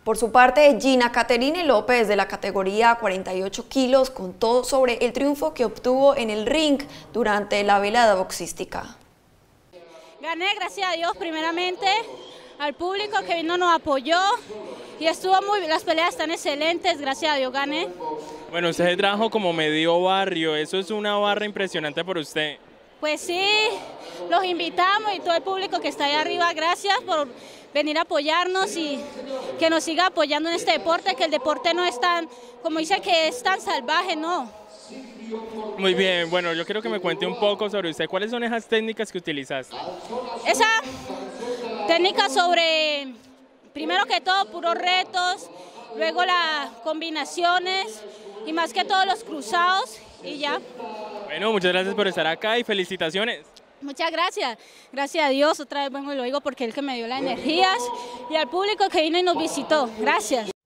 Por su parte, Gina Caterine López, de la categoría 48 kilos, contó sobre el triunfo que obtuvo en el ring durante la velada boxística. Gané, gracias a Dios, primeramente, al público que vino nos apoyó y las peleas están excelentes, gracias a Dios gané. Bueno, usted trajo como medio barrio, eso es una barra impresionante por usted. Pues sí, los invitamos y todo el público que está ahí arriba, gracias por venir a apoyarnos y que nos siga apoyando en este deporte, que el deporte no es tan, como dice, que es tan salvaje, no. Muy bien, bueno, yo quiero que me cuente un poco sobre usted. ¿Cuáles son esas técnicas que utilizaste? Esa técnica sobre, primero que todo, puros retos, luego las combinaciones y más que todo los cruzados y ya. Bueno, muchas gracias por estar acá y felicitaciones. Muchas gracias, gracias a Dios, otra vez vengo y lo digo porque es el que me dio las energías y al público que vino y nos visitó, gracias.